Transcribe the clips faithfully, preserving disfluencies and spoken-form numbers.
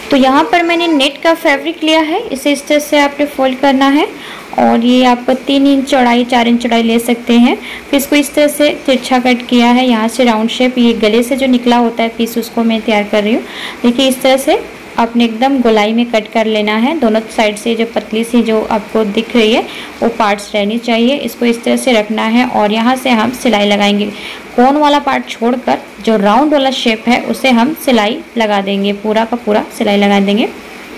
तो यहाँ पर मैंने नेट का फैब्रिक लिया है, इसे इस तरह से आपने फोल्ड करना है और ये आप तीन इंच चौड़ाई चार इंच चौड़ाई ले सकते हैं। फिर इसको इस तरह से तिरछा कट किया है, यहाँ से राउंड शेप, ये गले से जो निकला होता है पीस उसको मैं तैयार कर रही हूँ। देखिए इस तरह से आपने एकदम गोलाई में कट कर लेना है। दोनों साइड से जो पतली सी जो आपको दिख रही है वो पार्ट्स रहनी चाहिए। इसको इस तरह से रखना है और यहाँ से हम सिलाई लगाएंगे। कोन वाला पार्ट छोड़कर जो राउंड वाला शेप है उसे हम सिलाई लगा देंगे, पूरा का पूरा सिलाई लगा देंगे।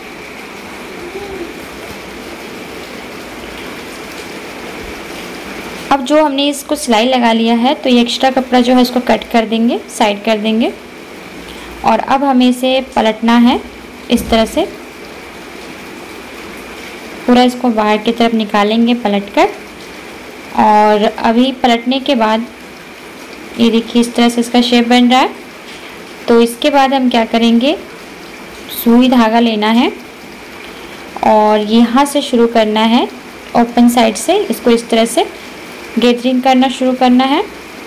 अब जो हमने इसको सिलाई लगा लिया है तो ये एक्स्ट्रा कपड़ा जो है इसको कट कर देंगे, साइड कर देंगे और अब हमें इसे पलटना है इस तरह से। पूरा इसको बाहर की तरफ निकालेंगे पलटकर और अभी पलटने के बाद ये देखिए इस तरह से इसका शेप बन रहा है। तो इसके बाद हम क्या करेंगे, सुई धागा लेना है और यहाँ से शुरू करना है ओपन साइड से, इसको इस तरह से गैदरिंग करना शुरू करना है।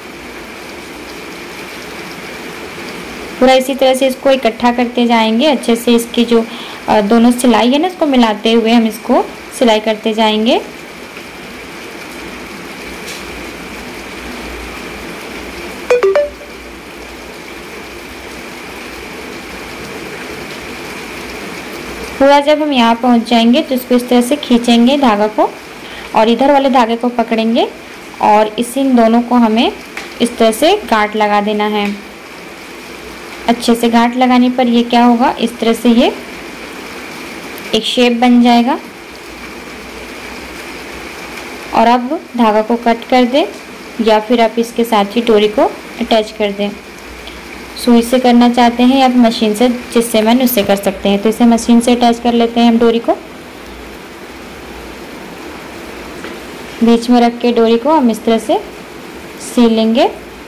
पूरा इसी तरह से इसको इकट्ठा करते जाएंगे अच्छे से। इसकी जो दोनों सिलाई है ना इसको मिलाते हुए हम इसको सिलाई करते जाएंगे। पूरा जब हम यहाँ पहुँच जाएंगे तो इसको इस तरह से खींचेंगे धागा को और इधर वाले धागे को पकड़ेंगे और इस इन दोनों को हमें इस तरह से गांठ लगा देना है। अच्छे से गांठ लगाने पर ये क्या होगा, इस तरह से ये एक शेप बन जाएगा। और अब धागा को कट कर दें या फिर आप इसके साथ ही डोरी को अटैच कर दें। सुई से करना चाहते हैं या फिर मशीन से, जिससे मैंने उससे कर सकते हैं। तो इसे मशीन से अटैच कर लेते हैं हम डोरी को। बीच में रख के डोरी को हम इस तरह से सिल लेंगे।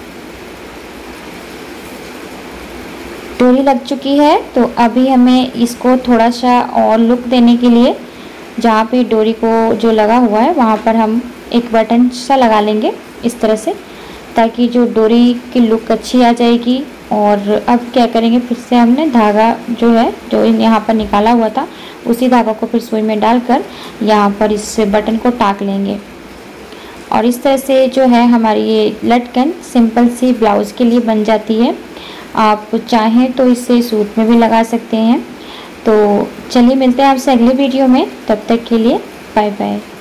डोरी लग चुकी है तो अभी हमें इसको थोड़ा सा और लुक देने के लिए जहाँ पे डोरी को जो लगा हुआ है वहाँ पर हम एक बटन सा लगा लेंगे इस तरह से, ताकि जो डोरी की लुक अच्छी आ जाएगी। और अब क्या करेंगे, फिर से हमने धागा जो है जो यहाँ पर निकाला हुआ था उसी धागा को फिर सुई में डालकर यहाँ पर इस बटन को टाक लेंगे। और इस तरह से जो है हमारी ये लटकन सिंपल सी ब्लाउज़ के लिए बन जाती है। आप चाहें तो इसे सूट में भी लगा सकते हैं। तो चलिए मिलते हैं आपसे अगले वीडियो में, तब तक के लिए बाय बाय।